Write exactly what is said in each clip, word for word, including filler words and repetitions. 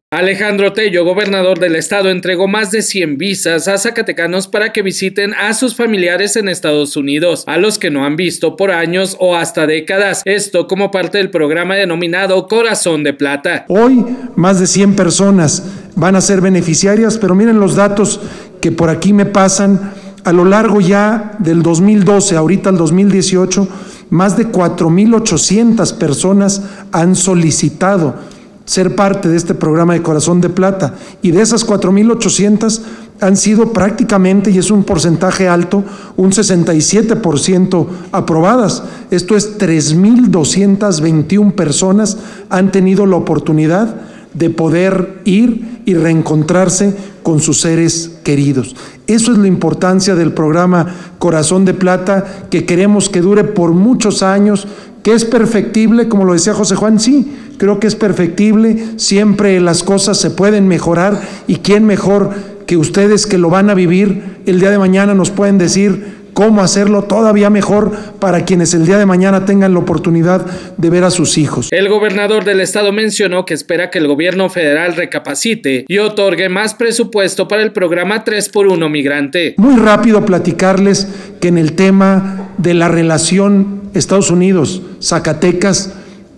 Alejandro Tello, gobernador del estado, entregó más de cien visas a zacatecanos para que visiten a sus familiares en Estados Unidos, a los que no han visto por años o hasta décadas. Esto como parte del programa denominado Corazón de Plata. Hoy más de cien personas van a ser beneficiarias, pero miren los datos que por aquí me pasan. A lo largo ya del dos mil doce, ahorita al dos mil dieciocho, más de cuatro mil ochocientas personas han solicitado ser parte de este programa de Corazón de Plata, y de esas cuatro mil ochocientas han sido prácticamente, y es un porcentaje alto, un sesenta y siete por ciento aprobadas. Esto es tres mil doscientas veintiuna personas han tenido la oportunidad de poder ir y reencontrarse con sus seres queridos. Eso es la importancia del programa Corazón de Plata, que queremos que dure por muchos años, que es perfectible, como lo decía José Juan. Sí, creo que es perfectible, siempre las cosas se pueden mejorar, y quién mejor que ustedes, que lo van a vivir el día de mañana, nos pueden decir cómo hacerlo todavía mejor para quienes el día de mañana tengan la oportunidad de ver a sus hijos. El gobernador del estado mencionó que espera que el gobierno federal recapacite y otorgue más presupuesto para el programa tres por uno migrante. Muy rápido platicarles que en el tema de la relación Estados Unidos-Zacatecas,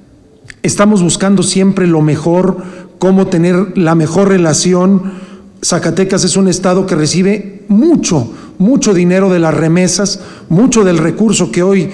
estamos buscando siempre lo mejor, cómo tener la mejor relación. Zacatecas es un estado que recibe mucho, mucho dinero de las remesas, mucho del recurso que hoy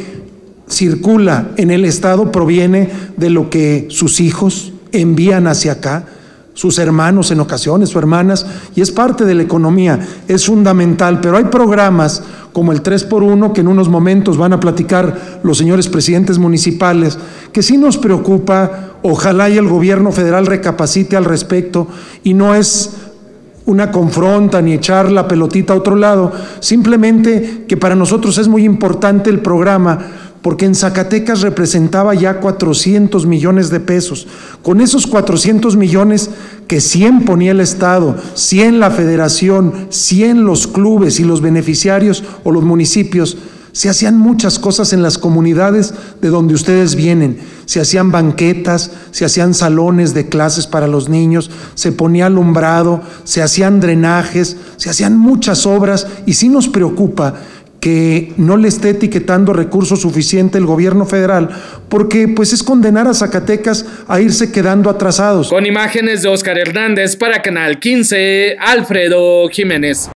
circula en el estado proviene de lo que sus hijos envían hacia acá, sus hermanos en ocasiones o hermanas, y es parte de la economía, es fundamental. Pero hay programas como el tres por uno, que en unos momentos van a platicar los señores presidentes municipales, que sí nos preocupa. Ojalá y el gobierno federal recapacite al respecto, y no es una confronta ni echar la pelotita a otro lado, simplemente que para nosotros es muy importante el programa, porque en Zacatecas representaba ya cuatrocientos millones de pesos. Con esos cuatrocientos millones que cien ponía el Estado, cien la Federación, cien los clubes y los beneficiarios o los municipios, se hacían muchas cosas en las comunidades de donde ustedes vienen. Se hacían banquetas, se hacían salones de clases para los niños, se ponía alumbrado, se hacían drenajes, se hacían muchas obras, y sí nos preocupa que no le esté etiquetando recursos suficiente el gobierno federal, porque pues es condenar a Zacatecas a irse quedando atrasados. Con imágenes de Oscar Hernández para Canal quince, Alfredo Jiménez.